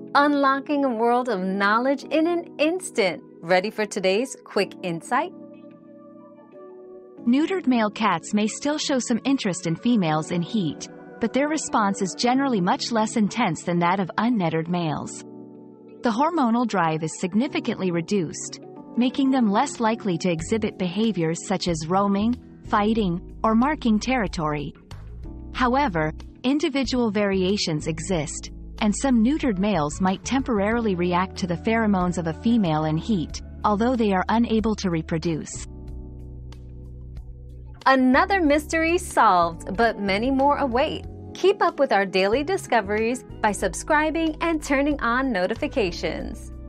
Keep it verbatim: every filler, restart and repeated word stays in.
unlocking a world of knowledge in an instant. Ready for today's quick insight? Neutered male cats may still show some interest in females in heat, but their response is generally much less intense than that of unneutered males. The hormonal drive is significantly reduced, making them less likely to exhibit behaviors such as roaming, fighting, or marking territory. However, individual variations exist, and some neutered males might temporarily react to the pheromones of a female in heat, although they are unable to reproduce. Another mystery solved, but many more await. Keep up with our daily discoveries by subscribing and turning on notifications.